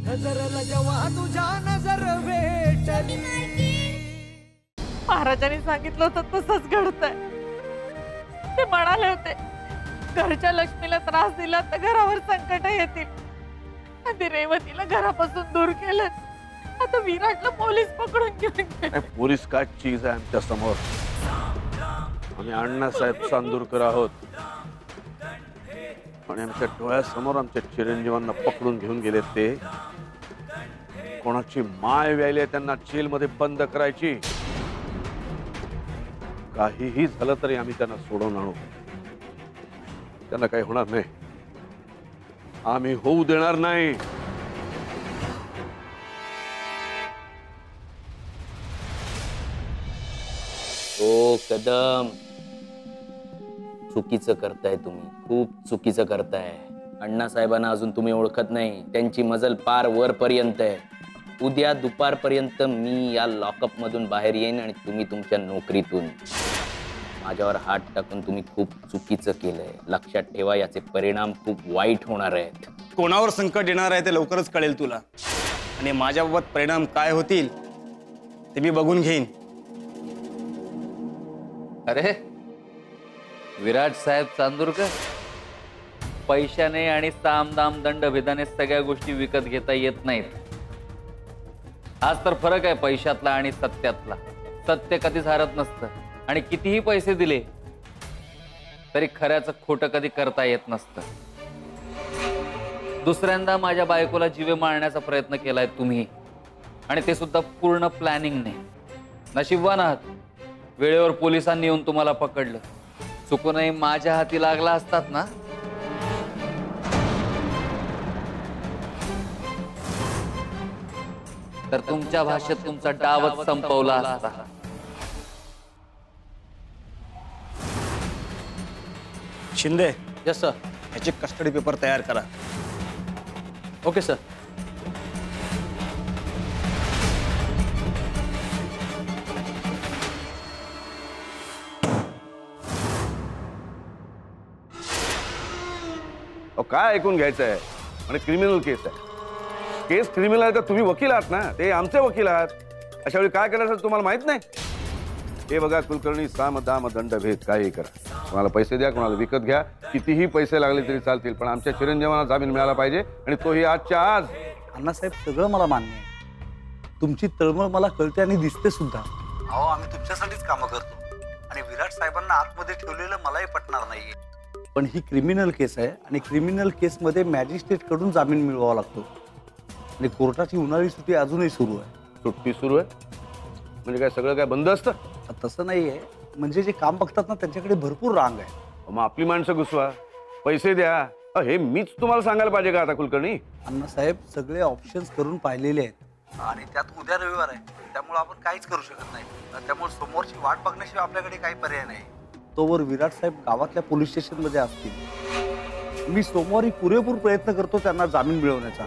नजरला जेव्हा तुझ्या नजर भेटली, महाराजांनी सांगितलं होतं तसंच घडतंय. ते म्हणाले होते घरच्या लक्ष्मीला त्रास दिला तर घरावर संकट येतील. आधी रेवतीला घरापासून दूर केलं, आता विराटला पोलीस पकडून घेऊन गेले. पोलीस काय चीज आहे आमच्या समोर. आम्ही अण्णासाहेब चांदूरकर आहोत आणि आमच्या डोळ्यासमोर आमच्या चिरंजीवांना पकडून घेऊन गेले. ते कोणाची माय व्यायले त्यांना जेलमध्ये बंद करायची. काहीही झालं तरी आम्ही त्यांना सोडवून आणू. त्यांना काही होणार नाही, आम्ही होऊ देणार नाही. ओ कदम, चुकीचं करताय तुम्ही, खूप चुकीचं करताय. अण्णासाहेबांना अजून तुम्ही ओळखत नाही. त्यांची मजल पार वरपर्यंत आहे. उद्या दुपारपर्यंत मी या लॉकअप मधून बाहेर येईन आणि तुम्ही तुमच्या नोकरीतून. माझ्यावर हात टाकून तुम्ही खूप चुकीचं केलंय. लक्षात ठेवा, याचे परिणाम खूप वाईट होणार आहेत. कोणावर संकट येणार आहे ते लवकरच कळेल तुला, आणि माझ्याबाबत परिणाम काय होतील ते मी बघून घेईन. अरे विराट साहेब चांदूरकर, पैशाने आणि साम दाम दंड भेदाने सगळ्या गोष्टी विकत घेता येत नाहीत. आज तर फरक आहे पैशातला आणि सत्यातला. सत्य कधीच हरत नसतं आणि कितीही पैसे दिले तरी खऱ्याचं खोटं कधी करता येत नसतं. दुसऱ्यांदा माझ्या बायकोला जीवे मारण्याचा प्रयत्न केलाय तुम्ही, आणि ते सुद्धा पूर्ण प्लॅनिंगने. नशीबवान आहात, वेळेवर पोलिसांनी येऊन तुम्हाला पकडलं. चुकूनही माझ्या हाती लागला असतात ना तर तुमच्या भाषेत तुमचा डावच संपवला असता. Shinde, yes sir. ह्याचे कस्टडी पेपर तयार करा. Okay sir. काय ऐकून घ्यायचं आहे? आणि क्रिमिनल केस आहे. केस क्रिमिनल आहे तर तुम्ही वकील आहात ना, ते आमचे वकील आहात. अशा वेळी काय करायचं तुम्हाला माहित नाही? हे बघा कुलकर्णी, साम दाम दंड भेद काही करा. कोणाला पैसे द्या, कोणाला विकत घ्या, कितीही पैसे लागले तरी चालतील, पण आमच्या चिरंजीवांना जामीन मिळाला पाहिजे, आणि तोही आजच्या आज. अण्णासाहेब, सगळं मला मान्य आहे. तुमची तळमळ मला कळते आणि दिसते सुद्धा. अहो, आम्ही तुमच्यासाठीच कामं करतो, आणि विराट साहेबांना आतमध्ये ठेवलेलं मलाही पटणार नाहीये. पण ही क्रिमिनल केस आहे, आणि क्रिमिनल केसमध्ये मॅजिस्ट्रेट कडून जामीन मिळवावा लागतो, आणि कोर्टाची उन्हाळी सुट्टी अजूनही सुरू आहे. सुट्टी सुरू आहे म्हणजे काय सगळं काय बंद असतं? तसं नाहीये, म्हणजे जे काम बघतात ना त्यांच्याकडे भरपूर रांग आहे. मग आपली माणसं घुसवा, पैसे द्या. हे मीच तुम्हाला सांगायला पाहिजे का आता कुलकर्णी? अण्णासाहेब, सगळे ऑप्शन्स करून पाहिलेले आहेत, आणि त्यात उद्या रविवार आहे, त्यामुळे आपण काहीच करू शकत नाही. त्यामुळे समोरची वाट बघण्याशिवाय आपल्याकडे काही पर्याय नाही. तोवर विराट साहेब गावातल्या पोलीस स्टेशन मध्ये असतील. मी सोमवारी पुरेपूर प्रयत्न करतो त्यांना जामीन मिळवण्याचा.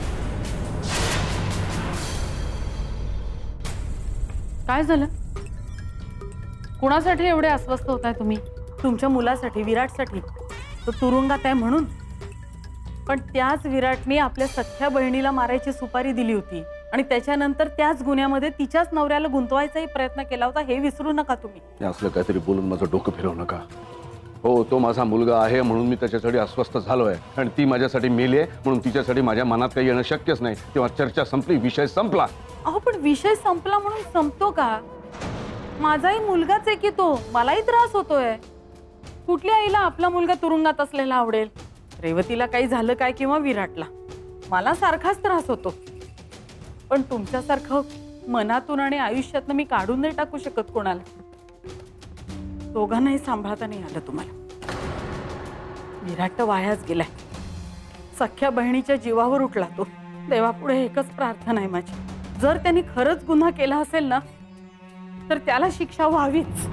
काय झालं? कुणासाठी एवढे अस्वस्थ होताय तुम्ही? तुमच्या मुलासाठी, विराटसाठी. तो तुरुंगात आहे म्हणून. पण त्याच विराटने आपल्या सख्ख्या बहिणीला मारायची सुपारी दिली होती, आणि त्याच्यानंतर त्याच गुन्ह्यामध्ये तिच्याच नवऱ्याला गुंतवायचाही प्रयत्न केला होता, हे विसरू नका तुम्ही. असलं काहीतरी बोलून माझं डोकं फिरवू नका. हो, तो माझा मुलगा आहे म्हणून मी त्याच्यासाठी अस्वस्थ झालोय, आणि ती माझ्यासाठी मेली आहे म्हणून तिच्यासाठी माझ्या मनात काही येणं शक्यच नाही. तेव्हा चर्चा संपली, विषय संपला. अहो, पण विषय संपला म्हणून संपतो का? माझाही मुलगाच आहे की तो, मलाही त्रास होतोय. कुठल्या आईला आपला मुलगा तुरुंगात असलेला आवडेल? रेवतीला काही झालं काय, किंवा विराटला, मला सारखाच त्रास होतो. पण तुमच्यासारखं मनातून आणि आयुष्यातनं मी काढून नाही टाकू शकत कोणाला. दोघांनाही सांभाळता नाही आलं तुम्हाला. विराट तर वायाच गेलाय. सख्ख्या बहिणीच्या जीवावर उठला तो. देवापुढे एकच प्रार्थना आहे माझी, जर त्यांनी खरंच गुन्हा केला असेल ना तर त्याला शिक्षा व्हावीच.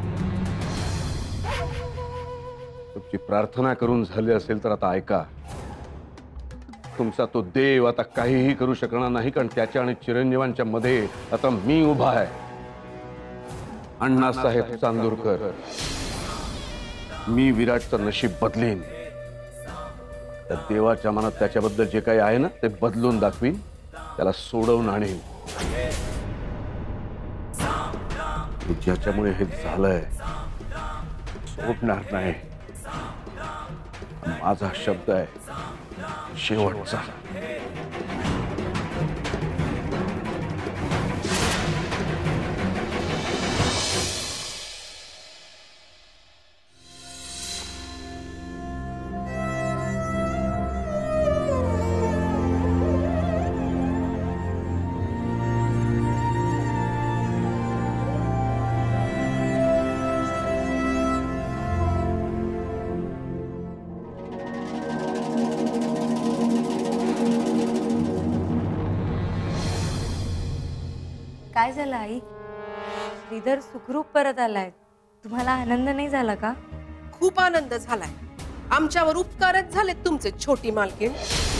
तुमची प्रार्थना करून झाली असेल तर आता ऐका. तुमचा तो देव आता काहीही करू शकणार नाही, कारण त्याच्या आणि चिरंजीवांच्या मध्ये आता मी उभा आहे. अण्णासाहेब चांदूरकर. मी विराटचं नशीब बदलीन. त्या देवाच्या मनात त्याच्याबद्दल जे काही आहे ना ते बदलून दाखवीन, त्याला सोडवून आणेन. ज्याच्यामुळे हे झालंय सोडणार नाही. माझा शब्द आहे शेवटचा. काय झालं आई? श्रीधर सुखरूप परत आलाय. तुम्हाला आनंद नाही झाला का? खूप आनंद झालाय. आमच्यावर उपकारच झालेत तुमचे छोटी मालकीण.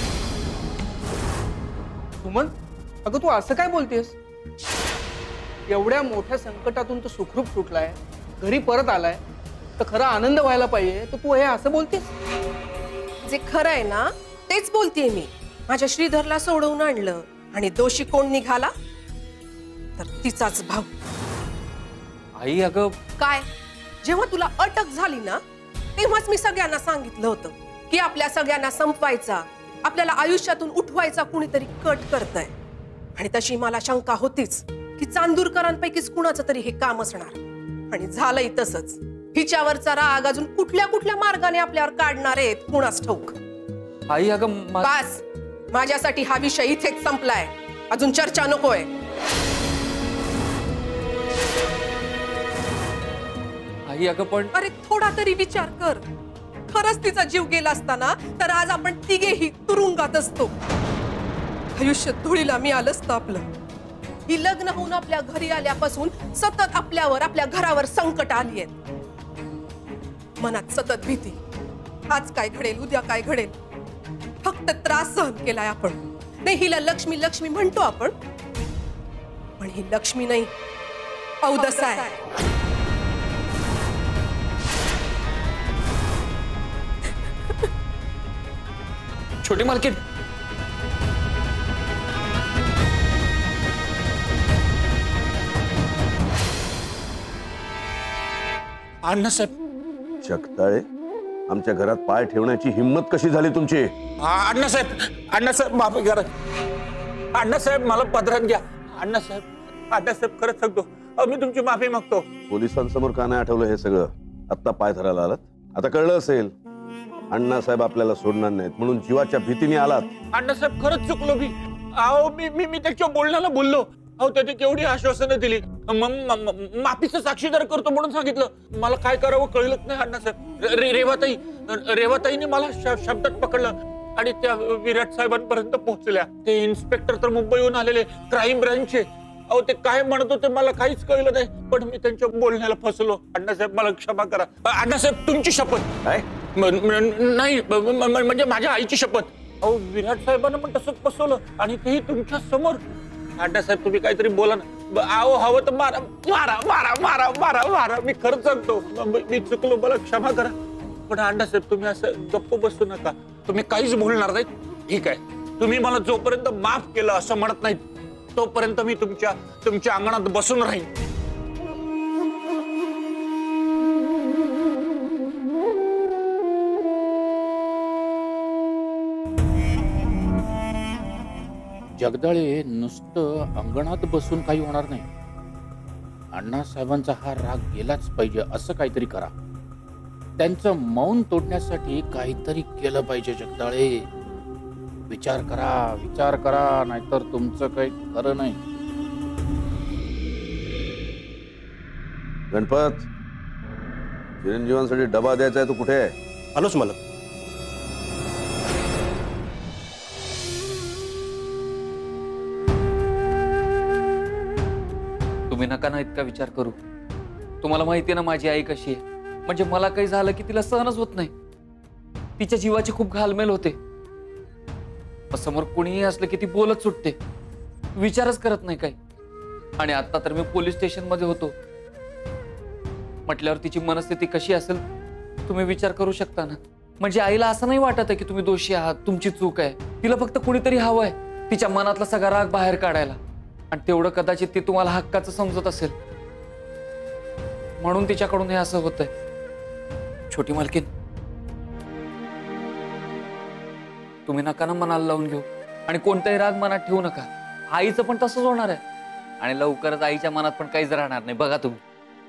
सुमन, अगं तू असं काय बोलतेस? एवढ्या मोठ्या संकटातून तू सुखरूप सुटलाय, घरी परत आलाय, तर खरा आनंद व्हायला पाहिजे, तर तू हे असं बोलतेस? जे खरं आहे ना तेच बोलतेय मी. माझ्या श्रीधरला सोडवून आणलं आणि दोषी कोण निघाला तर तिचाच भाऊ. आई अगं काय, जेव्हा तुला अटक झाली ना तेव्हाच मी सगळ्यांना सांगितलं होतं की आपल्या सगळ्यांना संपवायचा, आपल्याला आयुष्यातून उठवायचा कुणीतरी कट करतंय. आणि तशी मला शंका होतीच की चांदूरकरांपैकीच कुणाचं तरी हे काम असणार. आणि झालंय तसंच. हिच्यावरचा राग अजून कुठल्या कुठल्या मार्गाने आपल्यावर काढणार आहेत कुणास ठाऊक. आई अगं बस, माझ्यासाठी हा विषय इथेच संपलाय. अजून चर्चा नकोय. आई अगं पण अरे थोडा तरी विचार कर. खरंच तिचा जीव गेला असताना तर आज आपण तिघेही तुरुंगात असतो. आयुष्य धुळीला मिळालं असतं आपलं. ही लग्न होऊन आपल्या घरी आल्यापासून सतत आपल्यावर, आपल्या घरावर संकट आली आहेत. मनात सतत भीती, आज काय घडेल, उद्या काय घडेल. फक्त त्रास सहन केलाय आपण. नाही, हिला लक्ष्मी लक्ष्मी म्हणतो आपण, पण ही लक्ष्मी नाही, अवदसा आहे. छोटी मालकीण अण्णासाहेब, जगताळे, आमच्या घरात पाय ठेवण्याची हिंमत कशी झाली तुमची? अण्णासाहेब माफी करा. अण्णासाहेब मला पदरात घ्या. अण्णासाहेब खरंच सांगतो, मी तुमची माफी मागतो. पोलिसांसमोर का नाही आठवलं हे सगळं? आत्ता पाय धरायला आलात, आता कळलं असेल अण्णासाहेब आपल्याला सोडणार नाहीत म्हणून जीवाच्या भीतीने आलात. अण्णासाहेब खरंच चुकलो मी. अहो मी त्याच्या बोलण्याला बोललो. अहो त्याने केवढी आश्वासनं दिली. माफीचं साक्षीदार करतो म्हणून सांगितलं. मला काय करावं कळलंच नाही अण्णासाहेब. रेवाताईने मला शब्दात पकडलं आणि त्या विराट साहेबांपर्यंत पोहोचल्या. ते इन्स्पेक्टर तर मुंबईहून आलेले, क्राईम ब्रांचचे. अहो ते काय म्हणत होते मला काहीच कळलं नाही, पण मी त्यांच्या बोलण्याला फसलो. अण्णासाहेब मला क्षमा करा. अण्णासाहेब तुमची शपथ. काय? नाही म्हणजे माझ्या आईची शपथ. अहो विराट साहेबांना पण तसंच फसवलं आणि तेही तुमच्या समोर. अण्णासाहेब तुम्ही काहीतरी बोला ना. अहो हवं तर मारा मारा मारा मारा मारा मारा. मी खरंच सांगतो मी चुकलो, मला क्षमा करा. पण अण्णासाहेब तुम्ही असं गप्प बसू नका. तुम्ही काहीच बोलणार नाही, ठीक आहे? तुम्ही मला जोपर्यंत माफ केलं असं म्हणत नाहीत तोपर्यंत मी तुमच्या अंगणात बसून राहीन. जगदाळे, नुसतं अंगणात बसून काही होणार नाही. अण्णासाहेबांचा हा राग गेलाच पाहिजे असं काहीतरी करा. त्यांचं मौन तोडण्यासाठी काहीतरी केलं पाहिजे. जगदाळे, विचार करा, नाहीतर तुमचं काही खरं नाही. गणपत, चिरंजीवांसाठी डबा द्यायचा आहे, तू कुठे आहे? आलोच मला. तुम्ही नका ना इतका विचार करू. तुम्हाला माहिती ना माझी आई कशी आहे. म्हणजे मला काही झालं की तिला सहनच होत नाही. तिच्या जीवाची खूप घालमेल होते. समोर कुणीही असलं की ती बोलत सुटते, विचारच करत नाही काही. आणि आता तर मी पोलीस स्टेशन मध्ये होतो म्हटल्यावर तिची मनस्थिती कशी असेल तुम्ही विचार करू शकता ना. म्हणजे आईला असं नाही वाटत आहे की तुम्ही दोषी आहात, तुमची चूक आहे. तिला फक्त कुणीतरी हवंय तिच्या मनातला सगळा राग बाहेर काढायला, आणि तेवढं कदाचित ती तुम्हाला हक्काचं समजत असेल, म्हणून तिच्याकडून हे असं होतंय. छोटी मालकीन, तुम्ही नका ना मनाला लावून घेऊ आणि कोणताही राग मनात ठेवू नका. आईचं पण तसंच होणार आहे आणि लवकरच आईच्या मनात पण काहीच राहणार नाही, बघा तुम्ही.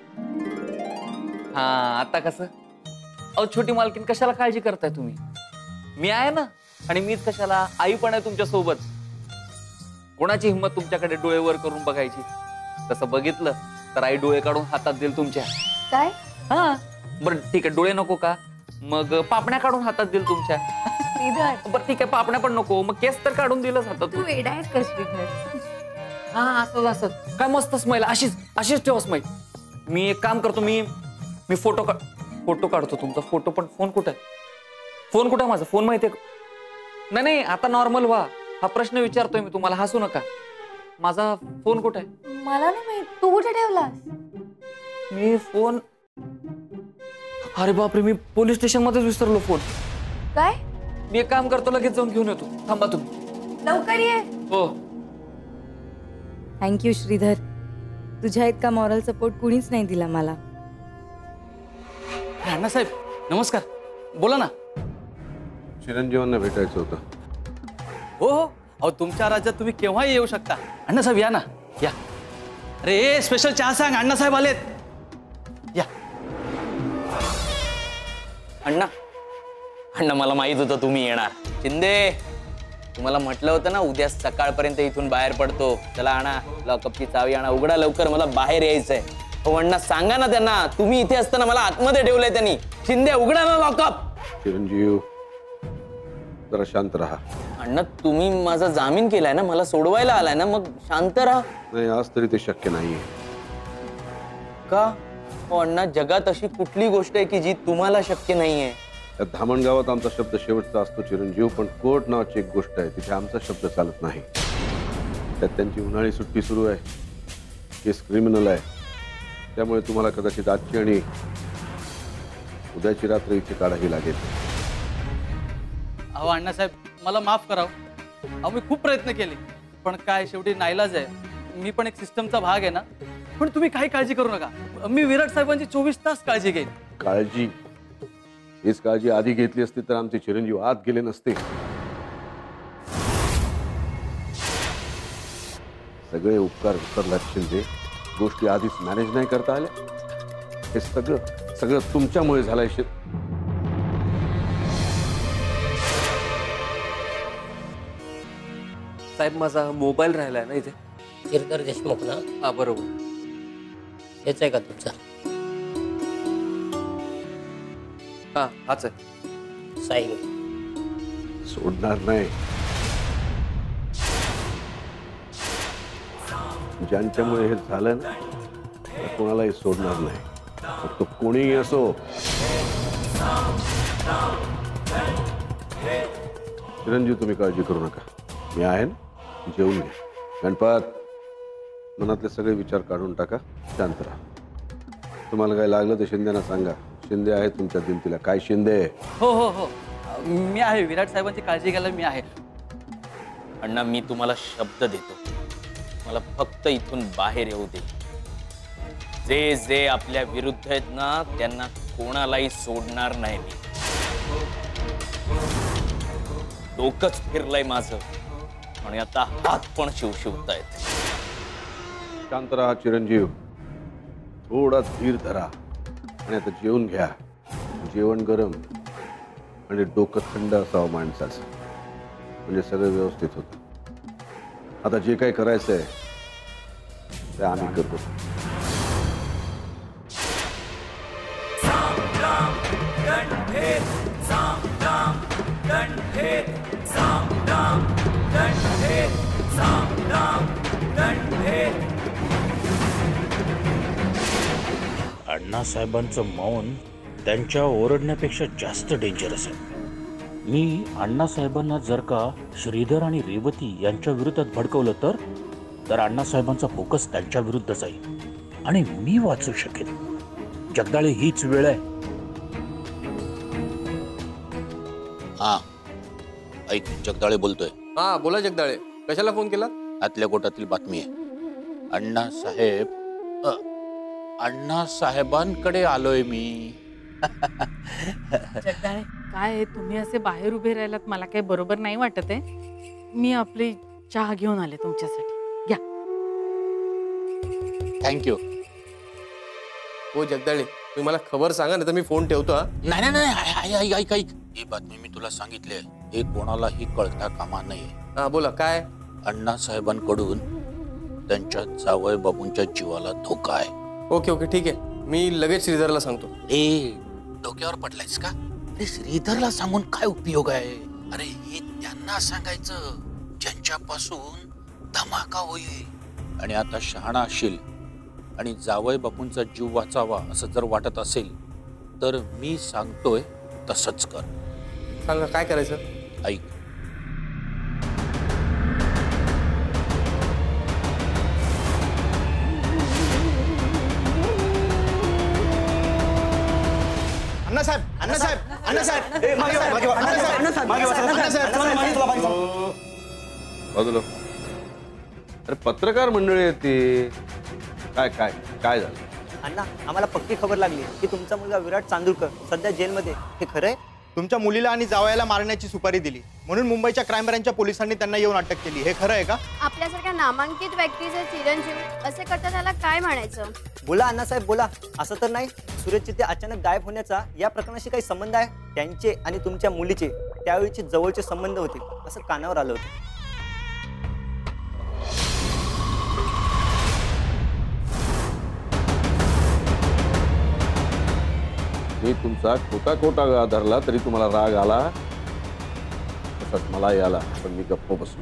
हा, आता कसं? अहो छोटी मालकीन, कशाला काळजी करताय तुम्ही? मी आहे ना, आणि मीच कशाला, आई पण आहे तुमच्या सोबत. कोणाची हिंमत तुमच्याकडे डोळे वर करून बघायची? तसं बघितलं तर आई डोळे काढून हातात देईल तुमच्या. काय? हा, बरं ठीक आहे, डोळे नको का? मग पापण्या काढून हातात देईल तुमच्या. श्रीधर, बरं ठीक आहे, पापण्या पण नको, मग केस तर काढून दिलंच हातात. तू वेडा आहेस का श्रीधर? हा, असंच असंच. काय मस्त स्माईल, अशीच ठेवा स्माईल. मी एक काम करतो, मी फोटो काढतो तुमचा. फोटो पण, फोन कुठे आहे? फोन कुठे आहे माझा? फोन माहितीये का? नाही, आता नॉर्मल व्हा. हा प्रश्न विचारतोय मी तुम्हाला, हसू नका. माझा फोन कुठे आहे? मला नाही माहित, तू कुठे ठेवलास? मी फोन, अरे बापरे, मी पोलीस स्टेशन मध्येच विसरलो फोन. काय? मी एक काम करतो, लगेच जाऊन घेऊन येतो. थांबा तुम्ही. लवकर ये. हो. थँक्यू श्रीधर, तुझ्या इतका मॉरल सपोर्ट कुणीच नाही दिला मला. अण्णासाहेब नमस्कार, बोला ना. चिरंजीवांना भेटायचं होतं. हो हो, अहो तुमच्या राज्यात तुम्ही केव्हाही येऊ शकता. अण्णासाहेब या ना, या. अरे स्पेशल चहा सांग, अण्णासाहेब आलेत. या. अण्णा, मला माहित होतं तुम्ही येणार. शिंदे, तुम्हाला म्हटलं होतं ना उद्या सकाळपर्यंत इथून बाहेर पडतो. चला आणा लॉकअपची चावी, आणा, उघडा लवकर, मला बाहेर यायचंय. हो अण्णा, सांगा ना त्यांना, तुम्ही इथे असताना मला आतमध्ये ठेवलंय त्यांनी. शिंदे, उघडा ना लॉकअप. चिरंजीव जरा शांत राहा. अण्णा, तुम्ही माझा जामीन केलाय ना, मला सोडवायला आलाय ना, मग शांत राहा. नाही, आज तरी ते शक्य नाहीये. का? हो अण्णा, जगात अशी कुठली गोष्ट आहे की जी तुम्हाला शक्य नाहीये? त्या धामणगावात आमचा शब्द शेवटचा असतो चिरंजीव, पण कोर्ट नावाची एक गोष्ट आहे, तिथे आमचा शब्द चालत नाही. त्यात त्यांची उन्हाळी सुट्टी सुरू आहे, केस क्रिमिनल आहे, त्यामुळे तुम्हाला कदाचित आजची आणि उद्याची रात्र इथे काढावी लागेल. अहो अण्णासाहेब, मला माफ करावं. अहो मी खूप प्रयत्न केले, पण काय शेवटी नाईलाज आहे. मी पण एक सिस्टमचा भाग आहे ना. पण तुम्ही काही काळजी करू नका, मी विराट साहेबांची 24 तास काळजी घेईन. काळजी? हीच काळजी आधी घेतली असती तर आमचे चिरंजीव आत गेले नसते. सगळे उपकार विसरलात शिंदे. गोष्टी आधीच मॅनेज नाही करता आल्या. हे सगळं तुमच्यामुळे झालंय. साहेब, माझा मोबाईल राहिलाय ना इथे. श्रीधर देशमुख ना? हा बरोबर. हेच आहे का तुमचा? हा, हाच आहे. साईन. सोडणार नाही. ज्यांच्यामुळे हे झालं ना, त्या कोणालाही सोडणार नाही. तो कोणीही असो. चिरंजीव, तुम्ही काळजी करू नका, मी आहे ना. जेवून घ्या. गणपत, मनातले सगळे विचार काढून टाका, शांत राहा. तुम्हाला काय लागलं तर शिंदेना सांगा. शिंदे आहे तुमच्या दिलतीला. काय शिंदे? हो हो हो, मी आहे. विराट साहेबांची काळजी घ्यायला मी आहे. अण्णा, मी तुम्हाला शब्द देतो, मला फक्त इथून बाहेर येऊ दे. जे जे आपल्या विरुद्ध आहेत ना, त्यांना कोणालाही सोडणार नाही मी. डोकंच फिरलंय माझं, आणि आता हात पण शिवतायत. शांत राहा चिरंजीव, थोडा धीर धरा आणि आता जेवून घ्या. जेवण गरम आणि डोकं थंड असावं माणसाचं, म्हणजे सगळं व्यवस्थित होतं. आता जे काही करायचंय ते आम्ही करतो. अण्णासाहेबांचं मौन त्यांच्या ओरडण्यापेक्षा जास्त डेंजरस आहे. मी अण्णासाहेबांना जर का श्रीधर आणि रेवती यांच्या विरोधात भडकवलं तर अण्णासाहेबांचा फोकस त्यांच्या विरुद्ध जाईल आणि मी वाचू शकेन. जगदाळे, हीच वेळ आहे. हा, ऐक, जगदाळे बोलतोय. हा बोला जगदाळे. कशाला फोन केला? आतल्या गोटातील बातमी आहे. अण्णासाहेबांकडे आलोय मी. जगदाळे काय आहे, तुम्ही असे बाहेर उभे राहिलात मला काही बरोबर नाही वाटत आहे. मी आपली चहा घेऊन आले तुमच्यासाठी, घ्या. थँक्यू. हो जगदाळे, तुम्ही मला खबर सांगा ना तर मी फोन ठेवतो. हा नाही नाही नाही, ऐक ऐक. ही बातमी मी तुला सांगितली आहे, हे कोणालाही कळता कामा नये. हा बोला काय? अण्णासाहेबांकडून त्यांच्या जावई बाबूंच्या जीवाला धोका आहे. ओके ओके ठीक आहे, मी लगेच श्रीधरला सांगतो. ए डोक्यावर पडलायस का? अरे श्रीधरला सांगून काय उपयोग आहे? अरे हे त्यांना सांगायचं ज्यांच्यापासून धमाका होईल. आणि आता शहाणा असशील आणि जावई बापूंचा जीव वाचावा असं जर वाटत असेल तर मी सांगतोय तसंच कर. सांगा काय करायचं? ऐक. बाजूला. अरे पत्रकार मंडळी आहेत ती. काय काय काय झालं? अण्णा, आम्हाला पक्की खबर लागली की तुमचा मुलगा विराट चांदूरकर सध्या जेलमध्ये. हे खरं आहे? तुमच्या मुलीला आणि जावयाला मारण्याची सुपारी दिली म्हणून मुंबईच्या क्राईम ब्रँचच्या पोलिसांनी त्यांना येऊन अटक केली. हे खरं आहे का? आपल्यासारख्या नामांकित व्यक्तीचे चिरंजीव असे करता त्याला काय म्हणायचं? बोला अण्णासाहेब बोला. असं तर नाही सुरेश चित्ते अचानक गायब होण्याचा या प्रकरणाशी काही संबंध आहे? त्यांचे आणि तुमच्या मुलीचे त्यावेळीचे जवळचे संबंध होते असं कानावर आलं होतं. मी तुमचा खोटा खोटा धरला तरी तुम्हाला राग आला, तसाच मलाही आला, पण मी गप्प बसलो.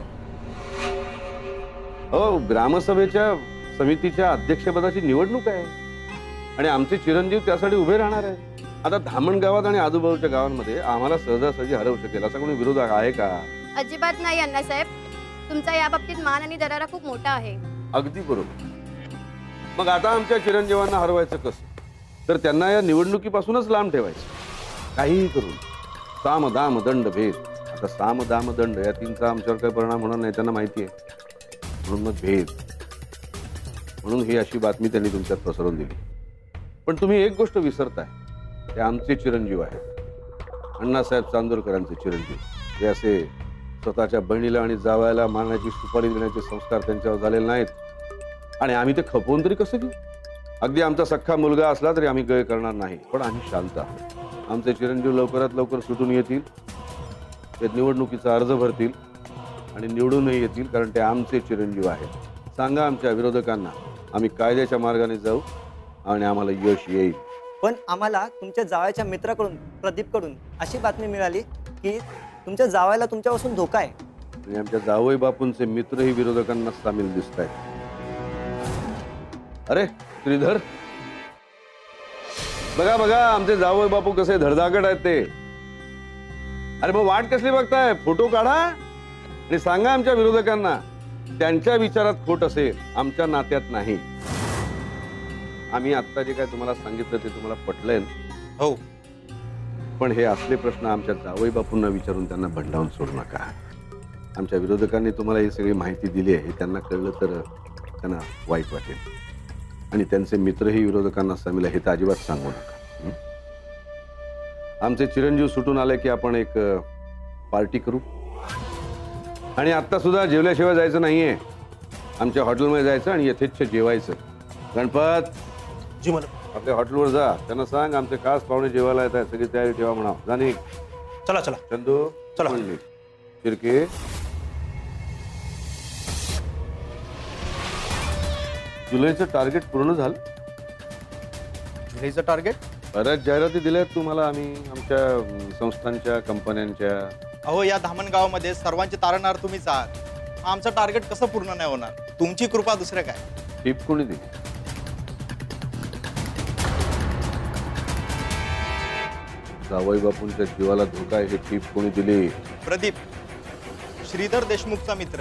हो, ग्रामसभेच्या समितीच्या अध्यक्षपदाची निवडणूक आहे आणि आमचे चिरंजीव त्यासाठी उभे राहणार आहे. आता धामण गावात आणि आजूबाजूच्या गावांमध्ये आम्हाला सहजासहजी हरवू शकेल असा कोणी विरोध आहे का? अजिबात नाही अण्णासाहेब, तुमचा या बाबतीत मान आणि दरारा खूप मोठा आहे. अगदी बरोबर. मग आता आमच्या चिरंजीवांना हरवायचं कसं? तर त्यांना या निवडणुकीपासूनच लांब ठेवायचं. काहीही करून साम दाम दंड भेद. आता साम दाम दंड या तीनचा आमच्यावर काही परिणाम होणार नाही त्यांना माहिती आहे. म्हणून मग भेद, म्हणून ही अशी बातमी त्यांनी तुमच्यात पसरवून दिली. पण तुम्ही एक गोष्ट विसरताय, ते आमचे चिरंजीव आहेत, अण्णासाहेब चांदोरकरांचे चिरंजीव. हे असे स्वतःच्या बहिणीला आणि जावयाला मारण्याची सुपारी देण्याचे संस्कार त्यांच्यावर झालेले नाहीत आणि आम्ही ते खपवून तरी कसं घेऊ? अगदी आमचा सख्खा मुलगा असला तरी आम्ही गय करणार नाही. पण आम्ही शांत आहोत. आमचे चिरंजीव लवकरात लवकर सुटून येतील, ते निवडणुकीचा अर्ज भरतील आणि निवडूनही येतील, कारण ते आमचे चिरंजीव आहेत. सांगा आमच्या विरोधकांना आम्ही कायद्याच्या मार्गाने जाऊ आणि आम्हाला यश येईल. पण आम्हाला तुमच्या जावयाच्या मित्राकडून प्रदीपकडून अशी बातमी मिळाली की तुमच्या जावयाला तुमच्यापासून धोका आहे. आणि आमच्या जावई बापूंचे मित्रही विरोधकांना सामील दिसत आहेत. अरे श्रीधर, बघा बघा आमचे जावई बापू कसे धडधाकट आहेत ते. अरे मग वाट कसली बघताय? फोटो काढा आणि सांगा आमच्या विरोधकांना त्यांच्या विचारात खोट असेल, आमच्या नात्यात नाही. आम्ही आता जे काय तुम्हाला सांगितलं ते तुम्हाला पटलंय ना? हो. पण हे असले प्रश्न आमच्या जावई बापूंना विचारून त्यांना भंडावून सोडू नका. आमच्या विरोधकांनी तुम्हाला ही सगळी माहिती दिली आहे हे त्यांना कळलं तर त्यांना वाईट वाटेल आणि त्यांचे मित्रही विरोधकांना सामील आहे हे तर अजिबात सांगू नका. आमचे चिरंजीव सुटून आले की आपण एक पार्टी करू आणि आत्ता सुद्धा जेवल्याशिवाय जायचं नाहीये. आमच्या हॉटेलमध्ये जायचं आणि यथेच्छ जेवायचं. गणपत जी मला आपल्या हॉटेलवर जा, त्यांना सांग आमचे खास पाहुणे जेवायला येत आहेत, सगळी तयारी ठेवा म्हणा. जाणे. चला चला चंदू चला. शिर्के, जुलैचं टार्गेट पूर्ण झालं. जुलैचं टार्गेट? बऱ्याच जाहिराती दिल्यात तुम्हाला आम्ही आमच्या संस्थांच्या कंपन्यांच्या. अहो या धामण गावामध्ये सर्वांचे तारणहार तुम्हीच आहात. आमचं टार्गेट कसं पूर्ण नाही होणार? तुमची कृपा, दुसरं काय. टीप कोणी दिली? जावई बापूंच्या जीवाला धोका आहे हे टीप कोणी दिली? प्रदीप, श्रीधर देशमुखचा मित्र.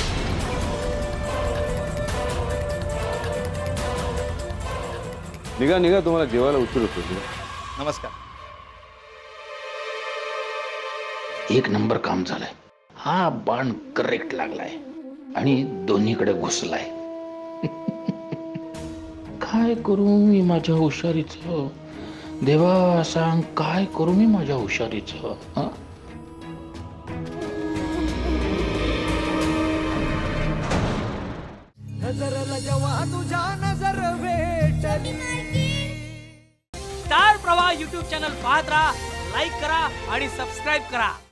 निघा निघा, तुम्हाला जेवायला उशीर होतो. नमस्कार. एक नंबर काम झालंय. हा बाण करेक्ट लागलाय. आणि दोन्हीकडे घुसलाय. काय करू मी माझ्या हुशारीचं? देवा सांग, काय करू मी माझ्या हुशारीचं? हा? स्टार प्रवाह YouTube चॅनल पाहत राहा, लाईक करा आणि सबस्क्राईब करा.